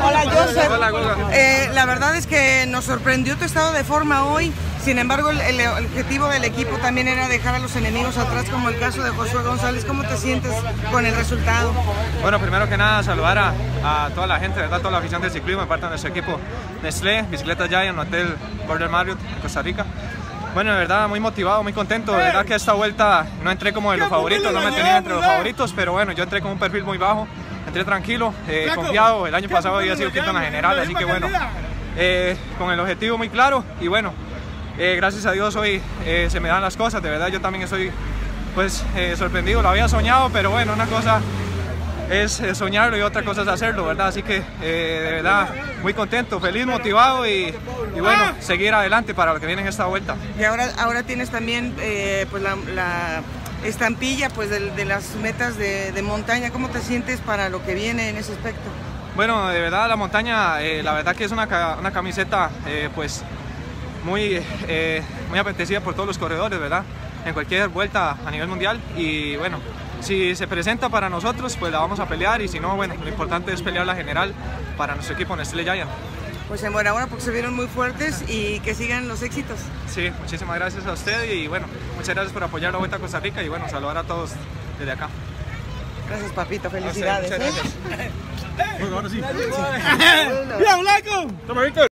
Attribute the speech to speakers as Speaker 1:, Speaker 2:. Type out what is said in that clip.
Speaker 1: Hola, Joseph.
Speaker 2: Hola,
Speaker 1: La verdad es que nos sorprendió tu estado de forma hoy. Sin embargo, el objetivo del equipo también era dejar a los enemigos atrás, como el caso de Josué González. ¿Cómo te sientes con el resultado?
Speaker 2: Bueno, primero que nada, saludar a toda la gente, ¿verdad? Toda la afición del ciclismo, de parte de nuestro equipo Nestlé, Bicicletas Giant, Hotel Border Marriott, Costa Rica. Bueno, de verdad, muy motivado, muy contento. De verdad que esta vuelta no entré como de los favoritos, no me tenía entre los favoritos, pero bueno, yo entré con un perfil muy bajo, entré tranquilo, confiado. El año pasado había sido quinto en la general, así que bueno, con el objetivo muy claro y bueno, gracias a Dios hoy se me dan las cosas. De verdad, yo también estoy pues sorprendido, lo había soñado, pero bueno, una cosa es soñarlo y otra cosa es hacerlo, ¿verdad? Así que de verdad muy contento, feliz, motivado y bueno, seguir adelante para lo que viene en esta vuelta.
Speaker 1: Y ahora tienes también pues la estampilla pues de las metas de montaña. ¿Cómo te sientes para lo que viene en ese aspecto?
Speaker 2: Bueno, de verdad la montaña, la verdad que es una camiseta pues muy apetecida por todos los corredores, ¿verdad? En cualquier vuelta a nivel mundial y bueno, si se presenta para nosotros, pues la vamos a pelear y si no, bueno, lo importante es pelear la general para nuestro equipo Nestlé Giant.
Speaker 1: Pues enhorabuena porque se vieron muy fuertes y que sigan los éxitos.
Speaker 2: Sí, muchísimas gracias a usted y bueno, muchas gracias por apoyar la Vuelta a Costa Rica y bueno, saludar a todos desde acá.
Speaker 1: Gracias, papito, felicidades.
Speaker 2: Muchas gracias.
Speaker 3: Bueno, ahora sí. ¡Ya, Blanco! Toma, Víctor.